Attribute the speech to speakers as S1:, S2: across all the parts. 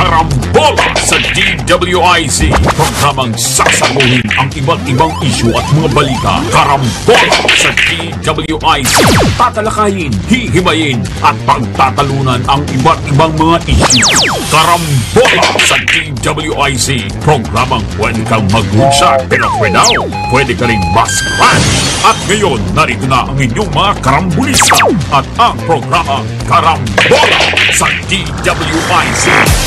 S1: Karambola sa DWIZ. Programang sasaguhin ang iba't ibang isyu at mga balita. Karambola sa DWIZ. Tatalakayin, hihimayin at pagtatalunan ang iba't ibang mga isyu. Karambola sa DWIZ. Programang pwede kang maghunsa pero pwede ka rin mas-crash. At ngayon, narito na ang inyong mga karambulista at ang programa Karambola sa DWIZ.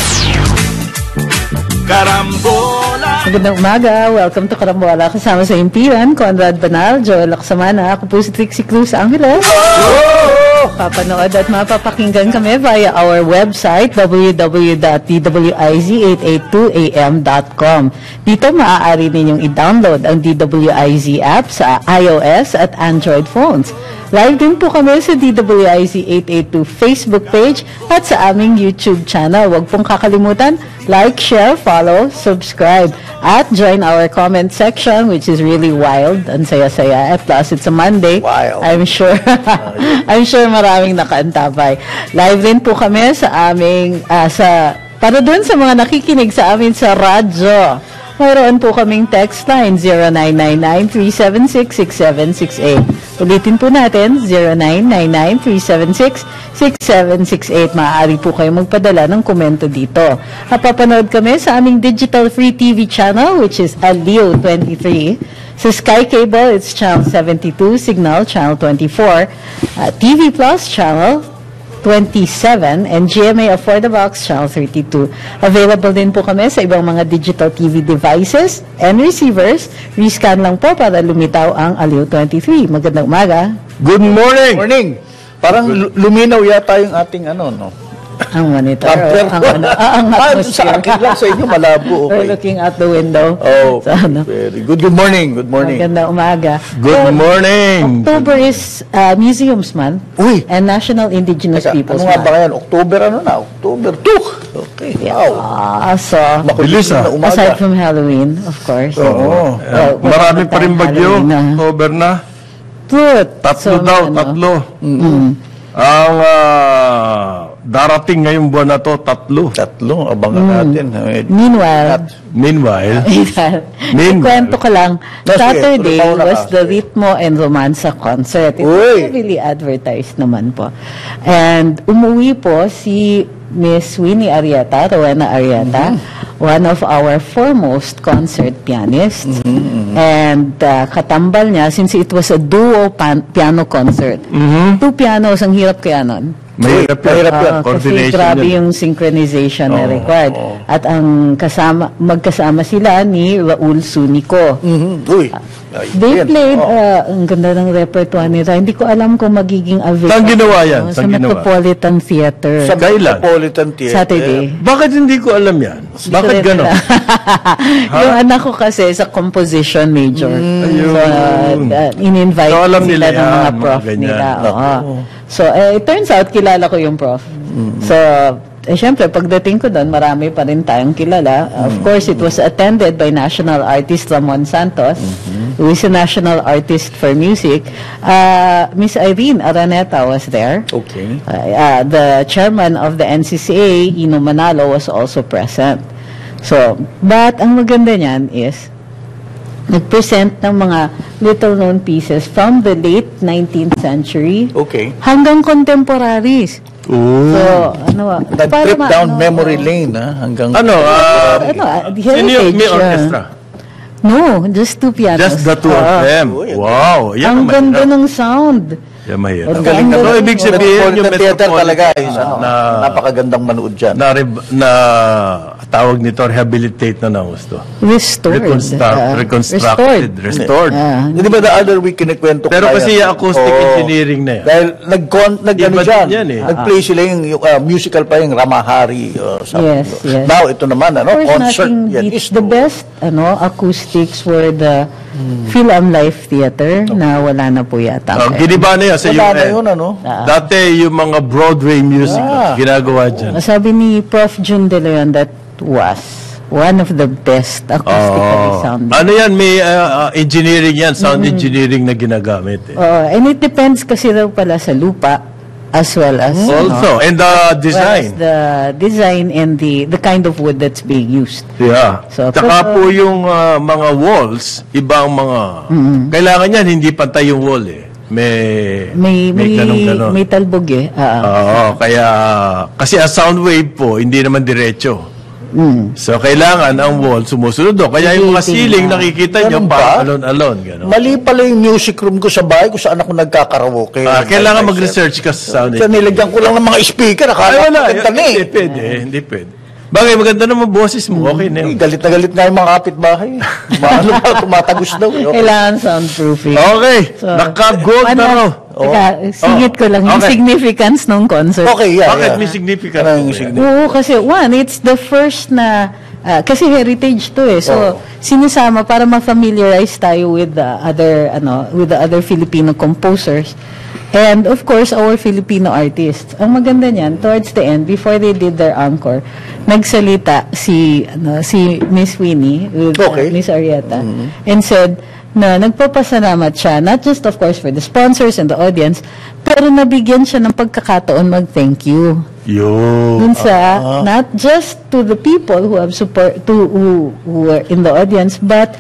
S1: Karambola!
S2: Magandang umaga. Welcome to Karambola. Kasama sa impiran, Conrad Banal, Joel Laksamana. Ako po si Trixie Cruz Angeles. Papanood at mapapakinggan kami via our website www.dwiz882am.com. Dito maaari ninyong i-download ang DWIZ app sa iOS at Android phones. Live din po kami sa DWIZ 882 Facebook page at sa aming YouTube channel. Huwag pong kakalimutan, like, share, follow, subscribe, at join our comment section, which is really wild. Ang saya-saya. Plus, it's a Monday.
S3: Wild.
S2: I'm sure maraming nakaantabay. Live din po kami sa aming, para dun sa mga nakikinig sa amin sa radyo. Mayroon po kaming text line 0999-376-6768. Ulitin po natin 0999-376-6768. Maaari po kayo magpadala ng komento dito. Papanood kami sa aming digital free TV channel, which is Aliw 23. Sa Sky Cable, it's channel 72, Signal channel 24, TV Plus channel 27, and GMA Afford the Box channel 32. Available din po kami sa ibang mga digital TV devices and receivers. Rescan lang po para lumitaw ang Aliw 23. Magandang umaga.
S3: Good morning! Morning! Parang luminaw yata yung ating no?
S2: Ang monitor. Ang atmosphere.
S3: Sa akin lang, sa inyo malabo. Okay.
S2: We're looking out the window.
S3: Oh, very good. Good morning. Good morning.
S2: Magandang umaga.
S3: Good morning.
S2: October is Museums Month.
S3: Uy!
S2: And National Indigenous Peoples
S3: Month. Ano nga ba yan? October October 2. Okay.
S2: Yeah. So,
S3: bilis
S2: aside from Halloween, of course.
S3: Oo.
S4: Marami pa rin bagyo. October na. Tatlo daw. Ang darating ngayong buwan na to, tatlo.
S3: Abangan natin.
S2: Meanwhile, kwento ko lang, Saturday was the Ritmo and Romansa concert. It was really advertised naman po. And umuwi po si Miss Winnie Arrieta, Rowena Arrieta, one of our foremost concert pianists. And katambal niya, since it was a duo piano concert, two pianos, ang hirap kaya nun.
S4: Mahirap yan.
S2: Kasi grabe yung synchronization na required. At ang magkasama sila ni Raul Sunico. They played, ang ganda ng repertoire nila. Hindi ko alam kung magiging available.
S4: Saan ginawa yan?
S2: Sa Metropolitan Theater.
S3: Sa Metropolitan Theater.
S2: Saturday.
S4: Bakit hindi ko alam yan? Bakit gano'n?
S2: Yung anak ko kasi sa composition major. In-invite sila ng mga prof nila. So, it turns out, kilala ko yung prof. So, syempre, pagdating ko doon, marami pa rin tayong kilala. Of course, it was attended by national artist Ramon Santos, who is a national artist for music. Miss Irene Araneta was there.
S3: Okay.
S2: The chairman of the NCCA, Ino Manalo, was also present. So, but ang maganda niyan is, nag-present ng mga little-known pieces from the late 19th century hanggang contemporaries. So,
S3: nag-trip down memory lane, hanggang...
S4: Sino yung may orchestra?
S2: No, just two pianos.
S4: Just the two of them. Wow.
S2: Ang ganda ng sound.
S4: Yan mahirap.
S3: Ang galing na.
S4: So, ibig sabihin yung
S3: theater talaga napakagandang manood dyan.
S4: Na tawag nito, rehabilitate na gusto.
S2: Restored.
S4: Restored.
S3: Hindi ba the other week kinikwento ko?
S4: Pero kasi acoustic engineering na yan.
S3: Dahil nag-play sila yung musical pa yung Ramahari.
S2: Yes.
S3: Now, ito naman, concert.
S2: It's the best acoustics were the Phil-Am Life Theater na wala na po yata.
S4: Giniba na yan sa
S3: wala na yun,
S4: Dati yung mga Broadway music ginagawa dyan.
S2: Sabi ni Prof. Jun De Leon, that was one of the best acoustically sounding.
S4: Ano yan? May engineering yan, sound engineering na ginagamit.
S2: And it depends kasi daw pala sa lupa as well as
S4: Also, and the design.
S2: the design and the kind of wood that's being used.
S4: Yeah.
S2: So,
S4: Tsaka po yung mga walls, ibang mga... Kailangan yan, hindi pantay yung wall eh. May ganun-ganon.
S2: May talbog eh.
S4: Oo, kaya... Kasi ang sound wave po, hindi naman diretso. So, kailangan ang wall sumusunod doon. Kaya yung mga ceiling, nakikita nyo,
S3: Ganun ba?
S4: alon-alon. Gano'n.
S3: Mali pala yung music room ko sa bahay kung saan ako nagkakaraoke.
S4: Kailangan mag-research ka sa sound.
S3: So, nilagyan ko lang ng mga speaker. Akala ko maganda na eh.
S4: Hindi pwede. Bagay, maganda naman boses mo. Okay na yun.
S3: Galit na galit nga yung mga kapitbahay. Maano ba, tumatagos daw. Okay.
S2: Kailangan soundproofing.
S4: Okay, naka-gold na raw.
S2: Teka, singit ko lang yung
S4: Okay.
S2: significance ng concert.
S3: Okay, yeah.
S4: Bakit
S3: yeah.
S4: may significant?
S3: Anong significant?
S2: Oo, kasi one, it's the first na, kasi heritage to eh. So, sinisama para ma-familiarize tayo with the other Filipino composers. And of course, our Filipino artists. Ang maganda niyan, towards the end, before they did their encore, nagsalita si Miss Winnie with Miss Arieta and said na nagpapasalamat siya, not just of course for the sponsors and the audience, pero nabigyan siya ng pagkakataon mag-thank you. Dun sa, not just to the people who have who were in the audience, but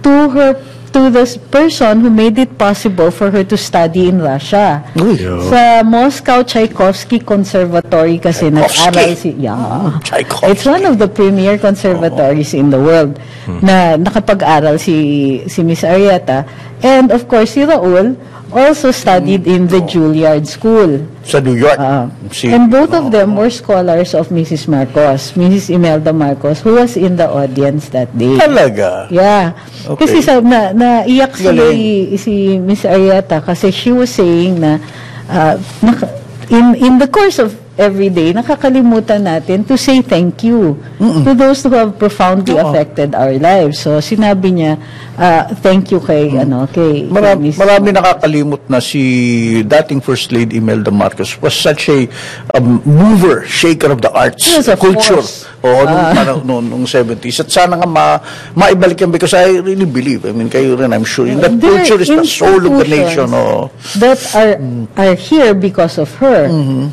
S2: to the person who made it possible for her to study in Russia. Sa Moscow Tchaikovsky Conservatory kasi nag-aral si... Yeah. It's one of the premier conservatories in the world na nakapag-aral si Miss Arieta. And of course, si Raul also studied in the Juilliard School.
S3: Sa New York.
S2: And both of them were scholars of Mrs. Marcos, Mrs. Imelda Marcos, who was in the audience that day.
S3: Talaga?
S2: Yeah.
S3: Okay.
S2: Kasi naiyak si Miss Arieta kasi she was saying na in the course of every day, nakakalimutan natin to say thank you to those who have profoundly affected our lives. So, sinabi niya, thank you kay Miss...
S3: Marami nakakalimot na si dating First Lady Imelda Marcos was such a mover, shaker of the arts,
S2: Yes, of
S3: culture.
S2: course.
S3: Nung 70s. At sana nga maibalik yan because I really believe, I mean, kayo rin, I'm sure, that
S2: There are
S3: culture is the soul of the nation.
S2: That are here because of her.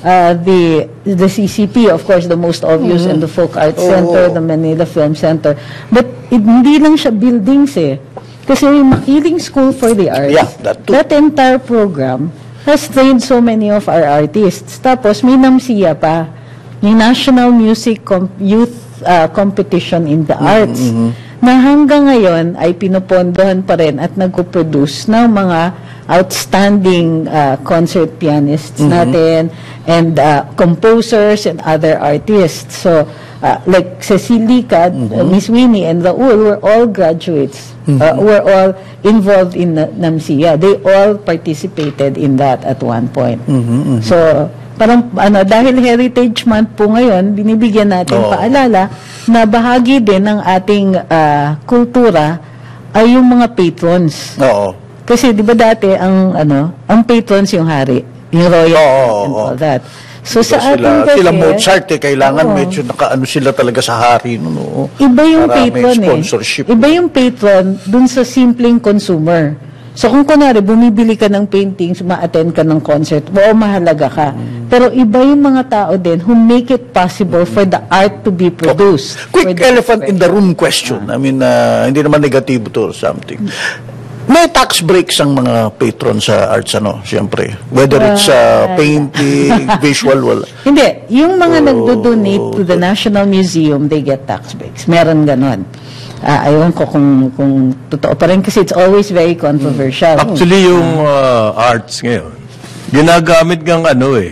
S2: The CCP, of course, the most obvious, and the Folk Arts Center, the Manila Film Center. But hindi lang siya buildings eh. Kasi yung Makiling School for the Arts, that entire program has trained so many of our artists. Tapos may NAMSIA pa, yung National Music Youth Competition in the Arts, na hanggang ngayon ay pinupondohan pa rin at nagpo-produce ng mga outstanding concert pianists natin and composers and other artists. So, like Cecilia, Miss Winnie, and Raul were all graduates, were all involved in NAMSIA. They all participated in that at one point. So, parang dahil Heritage Month po ngayon, binibigyan natin paalala na bahagi din ng ating kultura ay yung mga patrons. Kasi 'di ba dati ang patrons yung hari, yung royal and all that. So sa atin kasi
S3: sila Mozart kailangan medyo nakaano sila talaga sa hari no.
S2: Iba yung
S3: para
S2: patron Iba yung patron dun sa simpleng consumer. So kung kunwari bumibili ka ng paintings, ma-attend ka ng concert, mahalaga ka. Pero iba yung mga tao din who make it possible for the art to be produced.
S3: Quick elephant in the room question. I mean, hindi naman negatibo to or something. May tax breaks ang mga patron sa arts, siyempre. Whether it's painting, visual, wala.
S2: Hindi. Yung mga nagdo-donate to the National Museum, they get tax breaks. Meron ganon. Ayaw ko kung totoo pa rin kasi it's always very controversial.
S4: Actually, yung arts ngayon, ginagamit ng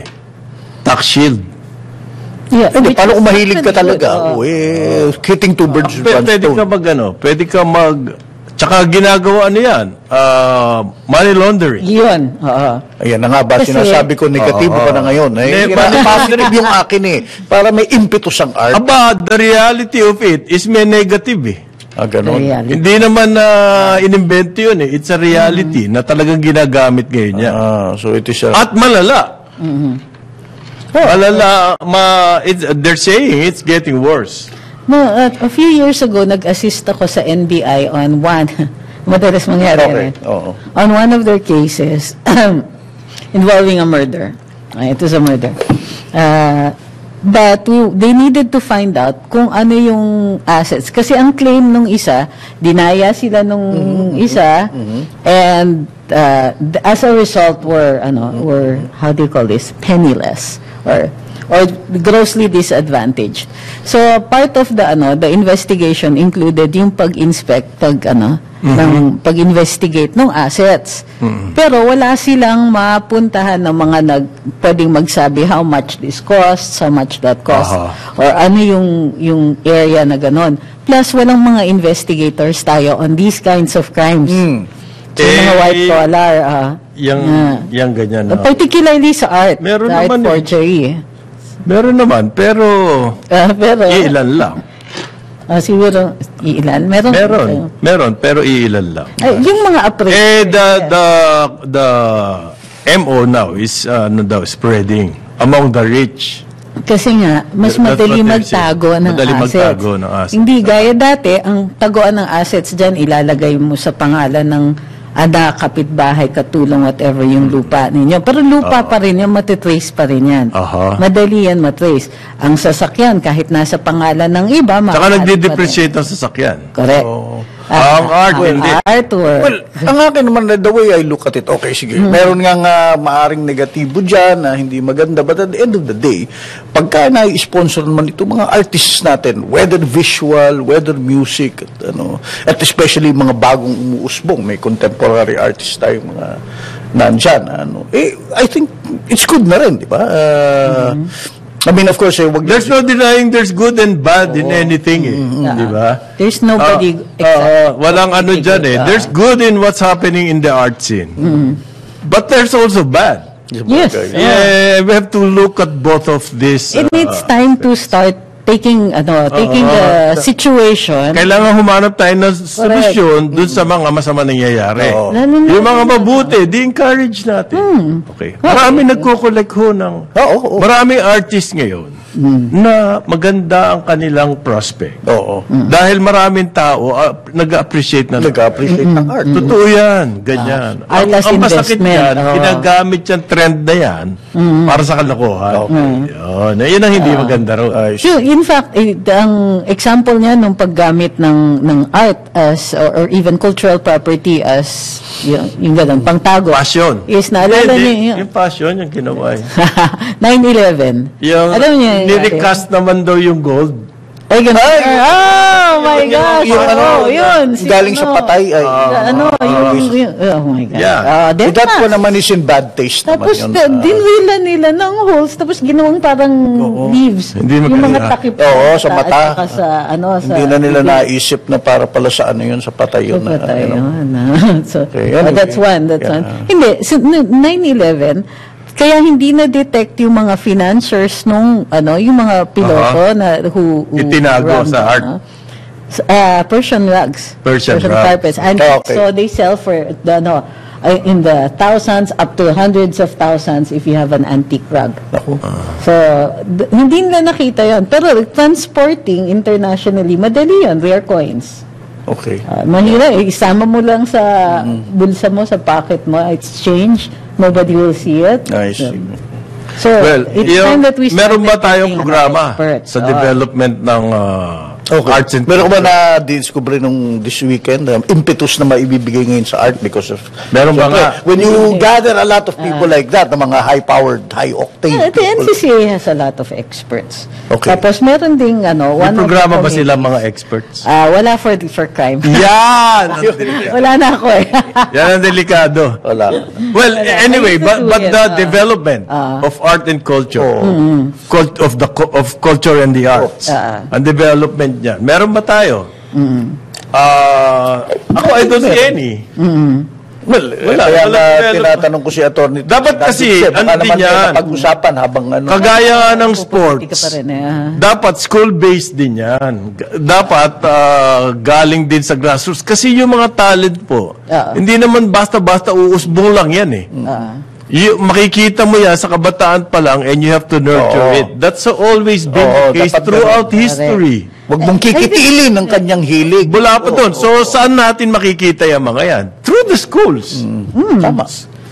S4: tax shield.
S2: Yeah,
S3: hindi, paano kung mahilig ka talaga? Hitting two birds with one stone.
S4: Pwede ka tsaka ginagawa yan, money laundering.
S2: Yun,
S3: Ayan na nga ba, sinasabi ko negatibo pa na ngayon. Positive yung akin para may impetus ang art.
S4: The reality of it is may negative
S3: Ganon.
S4: Hindi naman inimbento yun It's a reality na talagang ginagamit ngayon yan.
S3: So it is
S4: At malala. Malala, they're saying it's getting worse.
S2: No, a few years ago, nag-assist ako sa NBI on madalas mangyari rin. On one of their cases involving a murder. Ito sa murder. But they needed to find out kung ano yung assets. Kasi ang claim nung isa, dinaya sila nung isa, and as a result were how do you call this, penniless or grossly disadvantaged. So part of the investigation included yung pag-inspect ng pag-investigate ng assets. Pero wala silang mapuntahan ng mga pwedeng magsabi how much this costs, how much that costs, or ano yung area na ganon. Plus walang mga investigators tayo on these kinds of crimes. So, mga white collar,
S4: yung ganyan.
S2: Particularly sa art,
S4: meron
S2: art
S4: naman
S2: forgery.
S4: Meron naman, pero ilan lang.
S2: Siguro, ilan?
S4: Meron, pero ilan lang.
S2: Yung mga appraisal.
S4: The MO now is spreading among the rich.
S2: Kasi nga, mas madali magtago ng assets. Hindi gaya dati, ang taguan ng assets dyan, ilalagay mo sa pangalan ng anak, kapitbahay, katulong, whatever yung lupa ninyo. Pero lupa pa rin yan, matitrace pa rin yan. Madali yan matrace. Ang sasakyan, kahit nasa pangalan ng iba,
S4: saka nagde-depreciate ang sasakyan.
S2: Correct.
S4: Ang art, hindi.
S2: Artwork.
S3: Well, ang akin naman, the way I look at it, okay, sige. Meron nga maaring negatibo dyan na hindi maganda. But at the end of the day, pagka na-sponsor naman ito, mga artists natin, whether visual, whether music, at especially mga bagong umuusbong, may contemporary artists tayo, mga nandyan, I think it's good na rin, di ba? I mean, of course,
S4: there's no denying there's good and bad in anything, di ba?
S2: There's nobody
S4: walang dyan There's good in what's happening in the art scene. But there's also bad.
S2: Yes.
S4: We have to look at both of this.
S2: It needs time to start taking the situation.
S4: Kailangan humanap tayo ng solusyon dun sa mga masama nangyayari. Yung mga mabuti, di-encourage natin. Okay. Marami nagkukolek ng maraming artists ngayon na maganda ang kanilang prospect. Dahil maraming tao nag-appreciate ng
S3: art.
S4: Totoo yan. Ganyan. Ang masakit yan, ginagamit yung trend na yan para sa kalokohan. Yan ang hindi maganda rin.
S2: In fact, ang example niya nung paggamit ng art as or even cultural property as yung ganun, pangtago.
S4: Passion.
S2: Is naalala niyo
S4: yung passion, yung ginawa.
S2: 9/11.
S4: Alam niyo, nirecast naman daw yung gold.
S2: Ay, ganun. Oh my gosh. Yun.
S3: Galing sa patay.
S2: Oh my God.
S4: Yeah.
S3: That po naman is in bad taste.
S2: Tapos, dinwilan nila ng holes, tapos ginawang parang leaves.
S4: Hindi
S2: yung mga takip
S3: sa mata. Hindi na nila naisip na para pala sa yun, sa patay yun.
S2: So, that's one. Hindi, 9/11, kaya hindi na-detect yung mga financiers nung, yung mga piloto na who
S4: itinago sa art.
S2: Persian rugs.
S4: Persian
S2: carpets. And so they sell for, in the thousands up to hundreds of thousands if you have an antique rug. So, hindi nila nakita yan. Pero transporting internationally, madali yan, rare coins.
S3: Okay.
S2: Mahira, isama mo lang sa bulsa mo, sa pocket mo, exchange, nobody will see it.
S3: I see.
S2: So, it's time that we
S4: meron ba tayong programa sa development ng arts and
S3: meron ba na-discover nung this weekend, impetus na maibibigay ngayon sa art because of...
S4: Meron ba nga?
S3: When you gather a lot of people like that, the mga high-powered, high-octane
S2: the NCCA has a lot of experts.
S3: Okay.
S2: Tapos meron ding,
S4: may programa ba sila mga experts?
S2: Wala for crime.
S4: Yan!
S2: Wala na ako
S4: Yan ang delikado.
S3: Wala.
S4: Well, anyway, but the development of art and culture, of culture and the arts, and development niyan. Meron ba tayo? Ako, I don't see any.
S3: Well, kaya tinatanong ko si attorney.
S4: Dapat kasi, din yan.
S3: Pag-usapan habang
S4: kagaya ng sports, dapat school-based din yan. Dapat galing din sa grassroots. Kasi yung mga talent po, hindi naman basta-basta uusbong lang yan makikita mo yan sa kabataan pa lang and you have to nurture it. That's always been the case throughout history.
S3: Huwag mong kikitilin ng kanyang hilig.
S4: Wala pa doon. So, saan natin makikita yung mga yan? Through the schools.
S3: Tama.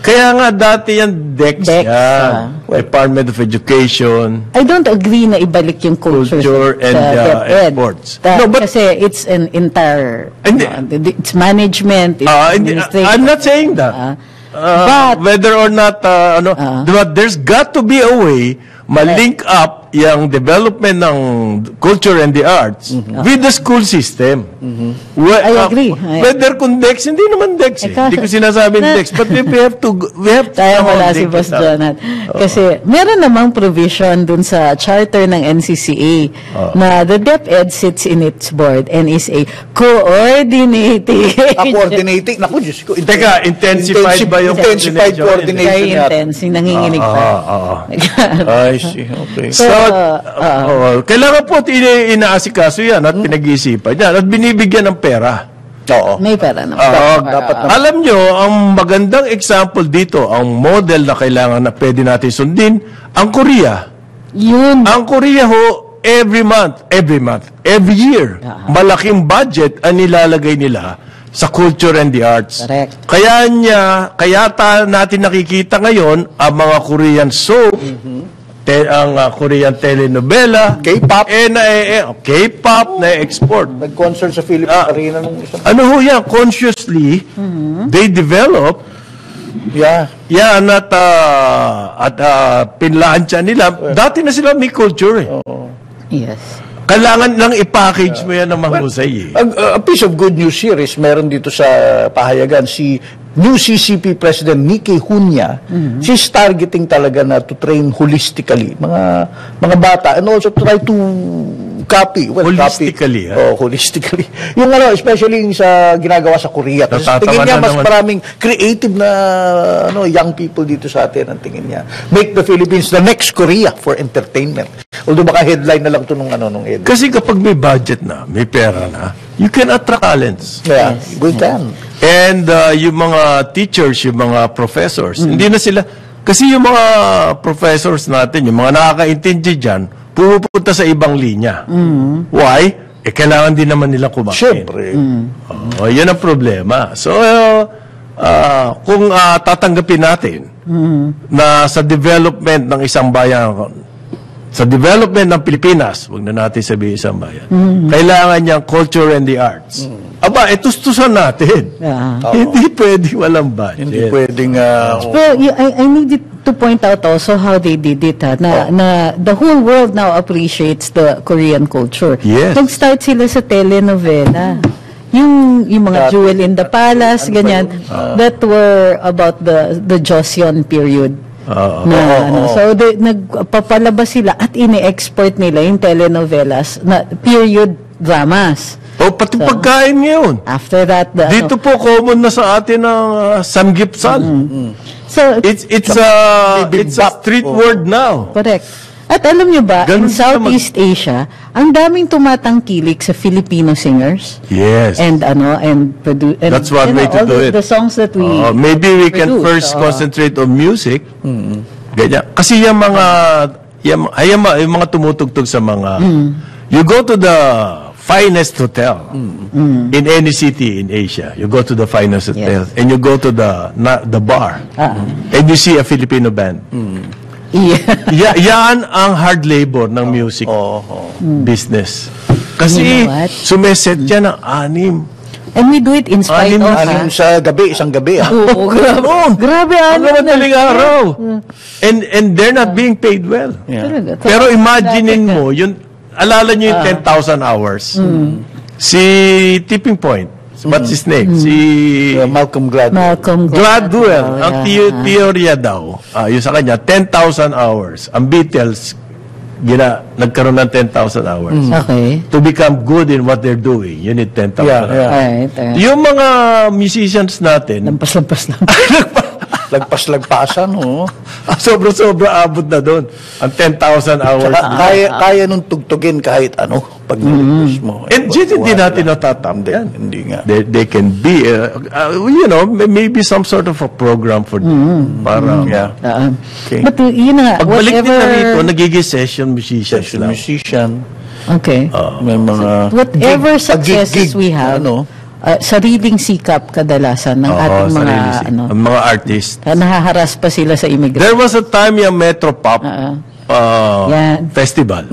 S4: Kaya nga dati yan DEX yan. Department of Education.
S2: I don't agree na ibalik yung culture
S4: and exports.
S2: No, but kasi it's an entire, it's management, it's administration.
S4: I'm not saying that. But whether or not, but there's got to be a way ma-link up yung development ng culture and the arts with the school system.
S2: I agree.
S4: Whether kung DEX, hindi naman DEX. Hindi ko sinasabing DEX. But we have to
S2: Kaya wala si Boss Jonat. Kasi meron namang provision dun sa charter ng NCCA na the DepEd sits in its board and is a coordinating.
S3: Coordinating? Naku, Diyos ko.
S4: Teka, intensified ba yung
S3: coordination?
S2: Very intense. Nanginginig pa.
S3: I see. Okay.
S4: So, kailangan po inaasikaso yan at pinag-iisipan yan at binibigyan ng pera.
S3: Oo.
S2: May pera naman.
S3: Dapat naman.
S4: Alam nyo, ang magandang example dito, ang model na kailangan na pwede natin sundin, ang Korea.
S2: Yun.
S4: Ang Korea ho, every year, malaking budget ang nilalagay nila sa culture and the arts.
S2: Correct.
S4: Kaya natin nakikita ngayon ang mga Korean soap, ang Korean telenovela,
S3: K-pop,
S4: K-pop na export.
S3: Nag-concert sa Philippine Arena nung isang...
S4: Ano ho yan? Consciously, they develop yan at pinlansya nila. Dati na sila may culture eh.
S2: Yes.
S3: Kailangan lang i-package mo yan ng mahusay. A piece of good news here is meron dito sa pahayagan si new CCP President Nicky Hunya. She's targeting talaga na to train holistically mga bata and also try to copy. Well,
S4: holistically.
S3: Holistically. Yung especially yung sa ginagawa sa Korea. Kasi tingin niya mas maraming creative na young people dito sa atin ang tingin niya. Make the Philippines the next Korea for entertainment. Although baka headline na lang ito nung headline.
S4: Kasi kapag may budget na, may pera na, you can attract talents.
S3: Yeah, good can.
S4: And yung mga teachers, yung mga professors, hindi na sila, kasi yung mga professors natin, yung mga nakakaintindi dyan, pumupunta sa ibang linya. Why? Kailangan din naman nilang kumain.
S3: Siyempre.
S4: Yan ang problema. So, kung tatanggapin natin na sa development ng isang bayan, sa development ng Pilipinas, wag na natin sabihin isang bayan, kailangan niyang culture and the arts. Aba, itustusan natin. Hindi pwede walang budget.
S3: Hindi pwedeng...
S2: Well, I need to point out also how they did it. Na the whole world now appreciates the Korean culture.
S4: Yes.
S2: Nag-start sila sa telenovela. Yung mga Jewel in the Palace, ganyan, that were about the Joseon period. So nagpapalabas sila at ini-export nila yung telenovelas na period dramas.
S4: Pati pagkain ngayon.
S2: After that,
S4: dito po common na sa atin ang samgyeopsal.
S2: So
S4: it's a street word now.
S2: Correct. At alam nyo ba, in Southeast Asia, ang daming tumatangkilik sa Filipino singers.
S4: Yes.
S2: And
S4: that's one way to do it.
S2: The songs that we
S4: maybe we can first concentrate on music. Ganyan. Kasi yung mga tumutugtog sa mga you go to the finest hotel in any city in Asia. You go to the finest hotel and you go to the bar and you see a Filipino band. Yan ang hard labor ng music business. Kasi sumeset yan ng 6.
S2: And we do it in spite of...
S3: sa gabi, isang gabi.
S2: Oo, grabe. Grabe,
S4: ang madaling araw. And they're not being paid well.
S3: Yeah.
S4: Pero imaginein mo, alala nyo yung 10,000 hours. Si Tipping Point, what's his name? Si
S3: Malcolm Gladwell.
S4: Gladwell. Ang teorya daw, yung sa kanya, 10,000 hours. Ang Beatles, nagkaroon ng 10,000 hours.
S2: Okay.
S4: To become good in what they're doing, you need 10,000 hours.
S2: Right.
S4: Yung mga musicians natin,
S2: lampas-lampas lang.
S3: Lagpas-lagpasan,
S4: Sobra-sobra abot na doon. Ang 10,000 hours.
S3: Kaya nung tugtugin kahit pag nilipos mo.
S4: And hindi natin natatamdan.
S3: Hindi nga.
S4: They can be, maybe some sort of a program for them. Parang,
S3: okay.
S2: But yun nga,
S4: pagbalik nila rito, nagiging session musicians lang.
S3: Musician.
S2: Okay.
S3: May mga
S2: whatever successes we have, sariling sikap kadalasan ng ating mga
S4: mga artists.
S2: Nahaharas pa sila sa immigration.
S4: There was a time yung Metro Pop Festival.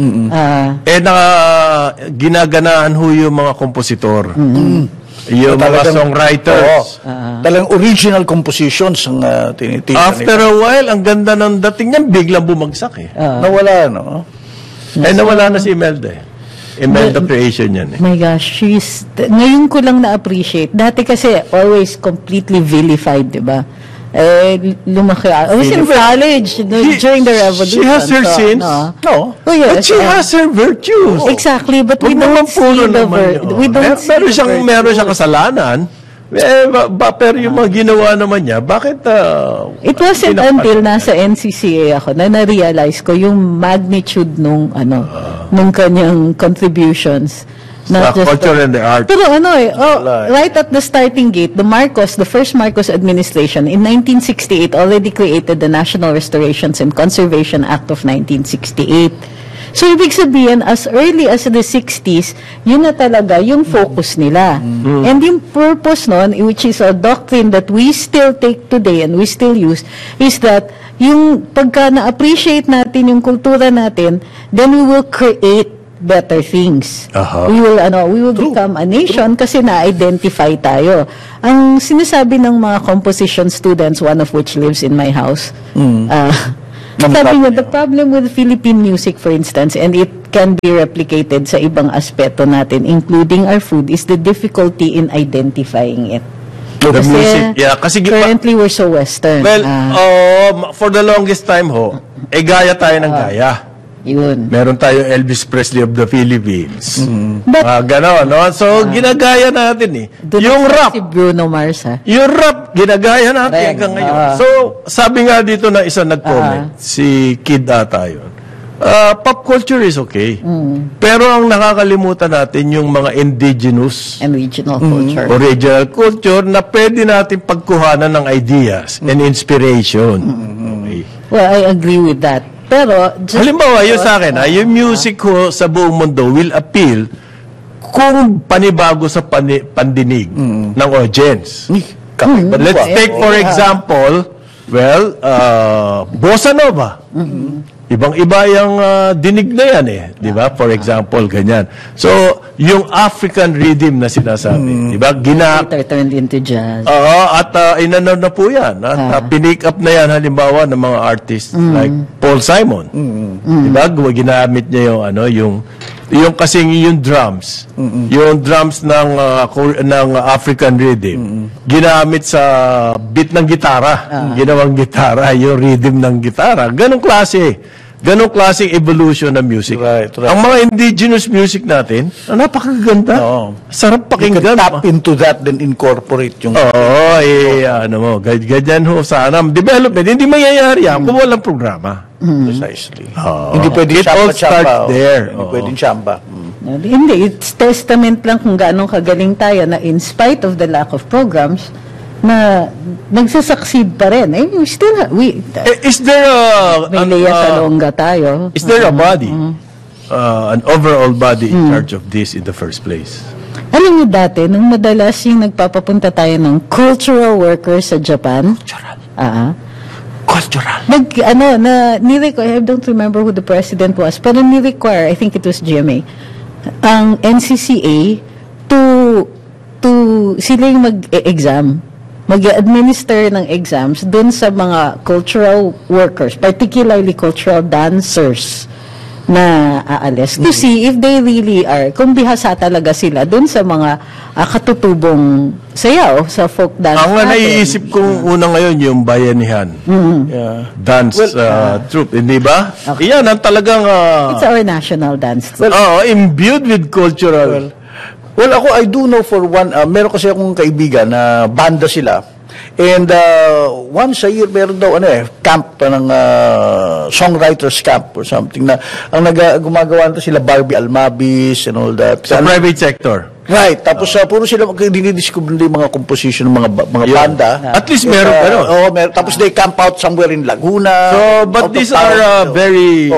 S4: Ginaganahan ho yung mga kompositor. Yung mga songwriters.
S3: Talagang original compositions ang tinitingnan.
S4: After a while, ang ganda ng dating niyan, biglang bumagsak
S3: nawala, no?
S4: Nawala na si Imelda Imelda creation yan
S2: My gosh, ngayon ko lang na-appreciate. Dati kasi always completely vilified, di ba? Lumaki. I was in college during the revolution.
S4: She has her sins.
S3: No.
S2: Oh, yes.
S4: But she has her virtues.
S2: Exactly, but we don't see the we don't see
S4: meron siyang kasalanan. Pero yung mga ginawa naman niya, bakit
S2: it wasn't until nasa NCCA ako na na-realize ko yung magnitude nung kanyang contributions.
S4: Not just culture and the art.
S2: Pero right at the starting gate, the first Marcos administration in 1968 already created the National Restorations and Conservation Act of 1968. So, ibig sabihin, as early as the 60s, yun na talaga yung focus nila. And yung purpose nun, which is a doctrine that we still take today and we still use, is that yung pagka na-appreciate natin yung kultura natin, then we will create better things. We will become a nation kasi na-identify tayo. Ang sinasabi ng mga composition students, one of which lives in my house, sabi niya, the problem with Philippine music, for instance, and it can be replicated sa ibang aspeto natin, including our food, is the difficulty in identifying it.
S4: The music, kasi
S2: currently we're so Western.
S4: Well, for the longest time gaya tayo ng gaya.
S2: Yun.
S4: Meron tayo Elvis Presley of the Philippines. Gano'n, no? So, ginagaya natin yung rap.
S2: Si Bruno Mars,
S4: Yung rap, ginagaya natin hanggang ngayon. So, sabi nga dito na isa nag-comment, si Kid ata yun. Pop culture is okay. Pero ang nakakalimutan natin yung mga indigenous
S2: and regional culture.
S4: Original culture na pwede natin pagkuhanan ng ideas and inspiration. Okay.
S2: Well, I agree with that. Pero,
S4: halimbawa, yun sa akin, yung music ko sa buong mundo will appeal kung panibago sa pandinig ng audience. But let's take, for example, Bossa Nova. Ibang-iba yung dinig na yan di ba? For example, ganyan. So, yung African rhythm na sinasabi, di ba?
S2: Turned into jazz.
S4: At inano na po yan. Pinick up na yan halimbawa ng mga artists like Paul Simon. Di ba? Ginamit niya yung kasing yung drums. Yung drums ng African rhythm. Ginamit sa beat ng gitara. Ginawang gitara, yung rhythm ng gitara. Ganong klaseng evolution ng music.
S3: Right.
S4: Ang mga indigenous music natin, napakaganda. Sarap pakinggan.
S3: You can tap into that, then incorporate yung...
S4: ganyan sana. Development, hindi mangyayari kung walang programa.
S3: Precisely. Hindi pwedeng
S4: chamba.
S3: Hindi pwedeng chamba.
S2: Hindi, it's testament lang kung gaano kagaling tayo na in spite of the lack of programs, na nagsasucceed pa rin. Is
S4: there
S2: may Lea Salonga tayo.
S4: Is there a body, an overall body in charge of this in the first place?
S2: Alam niyo dati, nung madalas yung nagpapapunta tayo ng cultural workers sa Japan.
S3: Cultural.
S2: I don't remember who the president was, pero ni-require, I think it was GMA, ang NCCA to sila yung mag-exam. Mag-administer ng exams dun sa mga cultural workers, particularly cultural dancers na aalis, to see if they really are, kung bihasa talaga sila dun sa mga katutubong sayaw sa folk dance.
S4: Ang naiisip kong una ngayon yung bayanihan. Dance troupe, hindi ba?
S2: Okay.
S4: Yan ang talagang...
S2: it's our national dance.
S4: Imbued with cultural...
S3: Well, ako, I do know for one, meron kasi akong kaibigan na banda sila. And once a year, meron daw, camp ng songwriters camp or something na, ang gumagawa nito sila Barbie Almabis and all that.
S4: Sa private sector.
S3: Right. Tapos, puro sila dinidiscover nila yung mga composition ng mga banda.
S4: At least meron,
S3: meron. Tapos they camp out somewhere in Laguna.
S4: So, but these are very...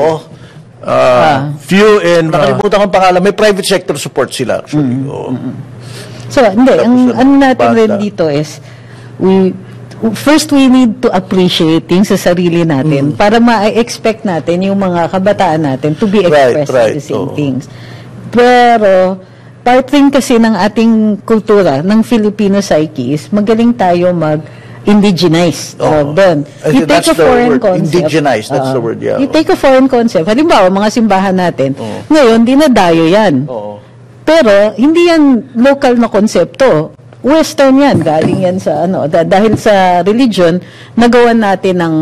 S4: few and...
S3: Nakalimutan ko ang pangalan. May private sector support sila, actually.
S2: So, hindi.
S3: Tapos
S2: Ang natin
S3: bata.
S2: rin dito is, first we need to appreciate yung sa sarili natin para ma-expect natin yung mga kabataan natin to be expressing the same things. Pero, part rin kasi ng ating kultura, ng Filipino psyche is magaling tayo mag-indigenize. Doon. You take a foreign concept.
S3: Indigenize, that's the word, yeah.
S2: You take a foreign concept. Halimbawa, mga simbahan natin, ngayon, dinadayo yan. Pero, hindi yan local na konsepto. Western yan, galing yan sa dahil sa religion, nagawan natin ng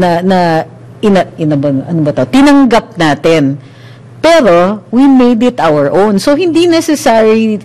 S2: tinanggap natin. Pero we made it our own. So hindi necessarily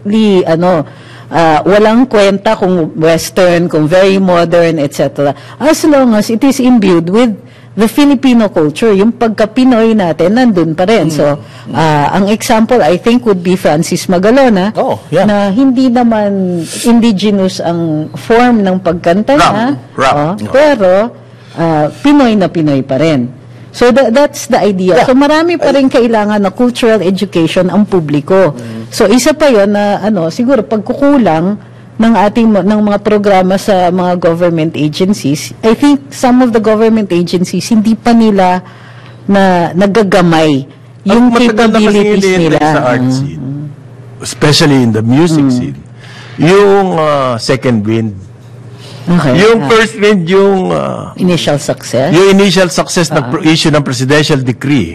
S2: walang kwenta kung Western, kung very modern, etc. As long as it is imbued with the Filipino culture, yung pagka-Pinoy natin, nandun pa rin. So, ang example, I think, would be Francis Magalona, na hindi naman indigenous ang form ng pagkanta niya, pero Pinoy na Pinoy pa rin. So, that's the idea. So, marami pa rin kailangan na cultural education ang publiko. So, isa pa yun na, siguro, pagkukulang ng mga programa sa mga government agencies, I think some of the government agencies hindi pa nila na nagagamay yung capabilities nila
S4: sa art scene, especially in the music scene, yung second wind.
S2: Okay.
S4: Yung first wind, yung
S2: initial success.
S4: Yung initial success na issue ng presidential decree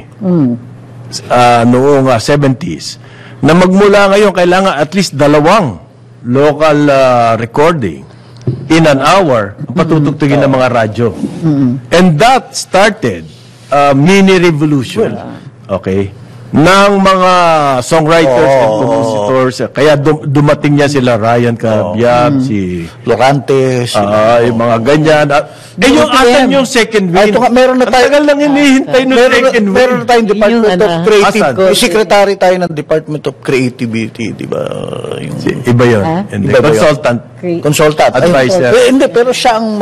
S4: noong 70s, na magmula ngayon kailangan at least 2 local recording in an hour patutugtugin ng mga radyo. And that started a mini revolution. Okay? Ng mga songwriters and compositors. Kaya dumating niya sila Ryan Carabiab, si
S3: Lorantes,
S4: yung mga ganyan. Yung asan yung second wind?
S3: Meron na tayo.
S4: Tagal lang hinihintay ng second wind.
S3: Meron na tayong Department of Creativity.
S4: Asan?
S3: Secretary tayo ng Department of Creativity, di ba?
S4: Iba yun. Consultant.
S3: Consultant.
S4: Advisor.
S3: Hindi, pero siya ang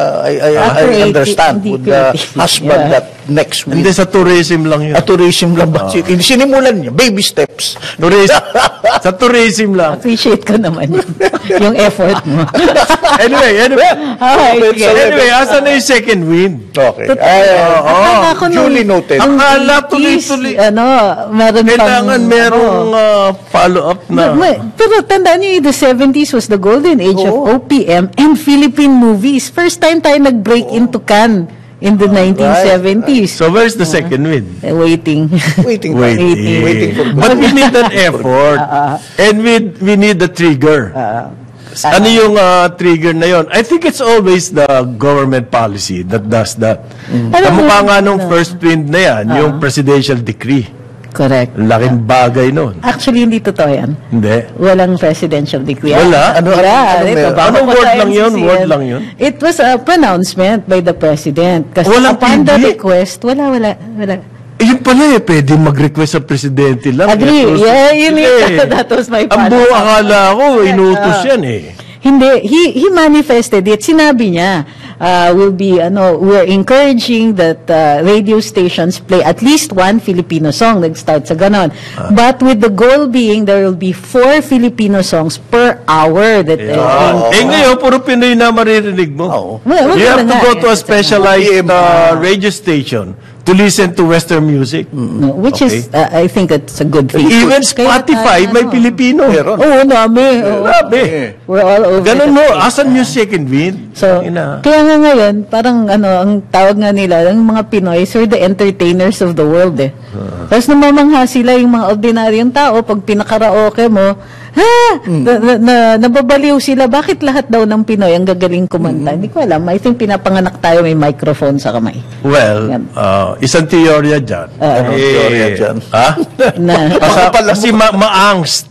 S3: I understand, would husband that next week.
S4: Hindi, sa tourism lang yun.
S3: Tourism lang ba? Sinimulan niya, baby steps.
S4: Tourism. Sa tourism lang.
S2: Appreciate ko naman yung effort mo.
S4: Anyway, asan na yung second wind?
S3: Okay.
S2: Duly
S3: noted.
S4: Ang hala, tuloy-tuloy.
S2: Meron
S4: kailangan merong follow-up na.
S2: Pero tandaan niyo, the 70s was the golden age of OPM and Philippine movies. First time tayo nag-break into Cannes in the 1970s.
S4: So where's the second wind?
S2: Waiting.
S3: Waiting for
S4: But we need an effort. And we need the trigger. Ano yung trigger na yon? I think it's always the government policy that does that. Kamukha nga nung first wind na yan, yung presidential decree.
S2: Correct.
S4: Laking bagay nun.
S2: Actually, hindi totoo yan.
S4: Hindi.
S2: Walang presidential decree.
S4: Wala?
S2: Anong
S4: word lang yun? Word lang yun?
S2: It was a pronouncement by the president. Kasi
S4: Walang
S2: upon the
S4: hindi.
S2: request, wala.
S4: Yun pala pwede mag-request sa presidente lang.
S2: Agree. That was my point.
S4: Ang buong akala ko, inutos yan
S2: Hindi, he manifested it. Sinabi niya, we're encouraging that radio stations play at least one Filipino song. Nag-start sa ganon. But with the goal being there will be 4 Filipino songs per hour. That
S4: ngayon, puro Pinoy na maririnig mo. You have to go to a specialized radio station to listen to Western music.
S2: Which is, I think it's a good thing.
S4: Even Spotify, may Pilipino.
S2: Oo, namin. We're all over.
S4: Ganun mo, asan yung second wind?
S2: So, kaya nga ngayon, parang ang tawag nga nila, ang mga Pinoy, are the entertainers of the world Tapos namamangha sila yung mga ordinaryong tao, pag pinakaraoke mo, nababaliw sila. Bakit lahat daw ng Pinoy ang gagaling kumanta? Hindi ko alam. I think pinapanganak tayo may microphone sa kamay.
S4: Well, isang teorya dyan.
S3: Teorya dyan.
S4: Kasi maangst.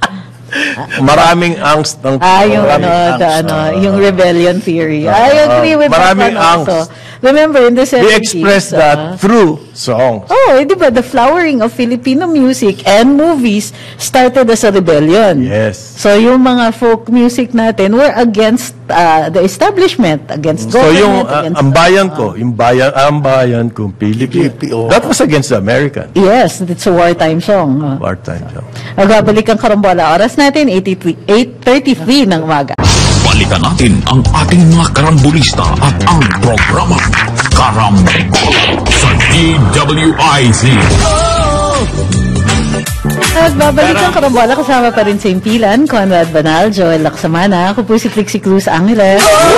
S4: Maraming angst ng
S2: yung rebellion theory. I agree with
S4: maraming
S2: that one also.
S4: angst.
S2: Remember, in the 70s,
S4: we express that through songs.
S2: Oh, di ba? The flowering of Filipino music and movies started as a rebellion.
S4: Yes.
S2: So, yung mga folk music natin were against the establishment, against government.
S4: So, yung
S2: against,
S4: ang bayan ko, Pilipino. That was against the American.
S2: Yes, it's a wartime song.
S4: Wartime song.
S2: Magbabalik ang karambola. Oras natin, 8:33 ng umaga.
S1: Balikan natin ang ating mga karambulista at ang programa Karambola sa DWIZ.
S2: At babalik ang karambola, kasama pa rin sa impilan, Conrad Banal, Joel Laksamana. Ako po si Trixie Cruz Angeles.